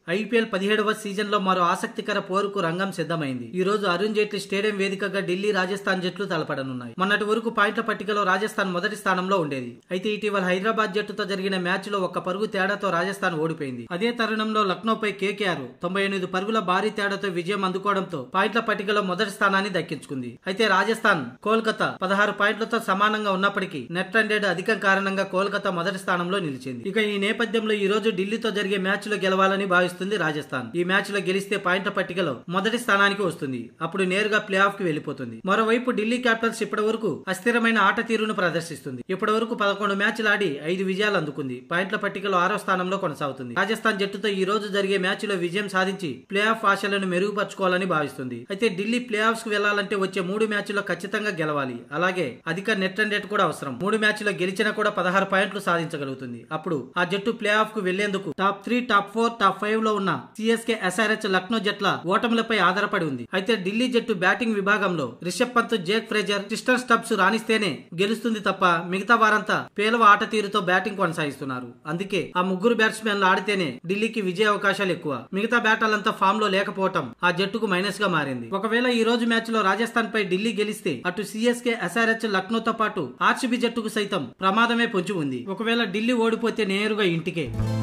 IPL 17వ season లో మరో ఆసక్తికర పోరుకు రంగం సిద్ధమైంది. ఈ రోజు అరుణ్ జైట్లీ స్టేడియం వేదికగా ఢిల్లీ, రాజస్థాన్ జట్లు తలపడనున్నాయి. మొన్నటి వరకు పాయింట్ల పట్టికలో రాజస్థాన్ మొదటి స్థానంలో ఉండేది. అయితే ఇటీవల హైదరాబాద్ జట్టుతో జరిగిన మ్యాచ్ లో ఒక్క పరుగు తేడాతో రాజస్థాన్ ఓడిపోయింది. అదే తరుణంలో లక్నోపై కేకేఆర్ 98 పరుగుల భారీ తేడాతో విజయం అందుకోవడంతో పాయింట్ల పట్టికలో మొదటి స్థానాన్ని దక్కించుకుంది. అయితే రాజస్థాన్, కోల్కతా 16 పాయింట్లతో సమానంగా ఉన్నప్పటికీ నెట్ రన్ రేట్ అధికం కారణంగా కోల్కతా మొదటి స్థానంలో నిలిచింది. ఇక ఈ నేపథ్యంలో ఈ రోజు ఢిల్లీతో జరిగే మ్యాచ్ లో గెలవాలని భావిస్తుంది రాజస్థాన్. ఈ మ్యాచ్ లో గెలిస్తే పాయింట్ల పట్టికలో మొదటి స్థానానికి వస్తుంది. అప్పుడు నేరుగా ప్లే ఆఫ్ కి వెళ్లిపోతుంది. మరోవైపు ఢిల్లీ క్యాపిటల్స్ ఇప్పటి వరకు అస్థిరమైన ఆట తీరును ప్రదర్శిస్తుంది. ఇప్పటి వరకు 11 మ్యాచ్లు ఆడి 5 విజయాలు అందుకుంది. పాయింట్ల పట్టికలో 6వ స్థానంలో కొనసాగుతుంది. రాజస్థాన్ జట్టుతో ఈ రోజు జరిగే మ్యాచ్ లో విజయం సాధించి ప్లే ఆఫ్ ఆశలను మెరుగుపరచుకోవాలని భావిస్తుంది. అయితే ఢిల్లీ ప్లే ఆఫ్స్ కు వెళ్లాలంటే వచ్చే 3 మ్యాచ్ల్లో ఖచ్చితంగా గెలవాలి. అలాగే అధిక నెట్ రన్ రేట్ కూడా అవసరం. 3 మ్యాచ్ల్లో గెలిచినా కూడా 16 పాయింట్లు సాధించగలుగుతుంది. అప్పుడు ఆ జట్టు ప్లే ఆఫ్ కు వెళ్లేందుకు టాప్ 3, టాప్ 4, టాప్ 5 లో ఉన్న సిఎస్కే, ఎస్ఆర్హెచ్, లక్నో జట్ల ఓటములపై ఆధారపడి ఉంది. అయితే ఢిల్లీ జట్టు బ్యాటింగ్ విభాగంలో Rishabh Pant, Jake Fraser, Tristan Stubbs రాణిస్తేనే గెలుస్తుంది తప్ప మిగతా వారంతా పేలవ ఆట తీరుతో బ్యాటింగ్ కొనసాగిస్తున్నారు. అందుకే ఆ ముగ్గురు బ్యాట్స్మెన్లు ఆడితేనే ఢిల్లీకి విజయ అవకాశాలు ఎక్కువ. మిగతా బ్యాటర్లంతా ఫామ్ లో లేకపోవడం ఆ జట్టుకు మైనస్ గా మారింది. ఒకవేళ ఈ రోజు మ్యాచ్ లో రాజస్థాన్ పై ఢిల్లీ గెలిస్తే అటు సిఎస్కే, ఎస్ఆర్హెచ్, లక్నోతో పాటు ఆర్సీబీ జట్టుకు సైతం ప్రమాదమే పొంచి ఉంది. ఒకవేళ ఢిల్లీ ఓడిపోతే నేరుగా ఇంటికే.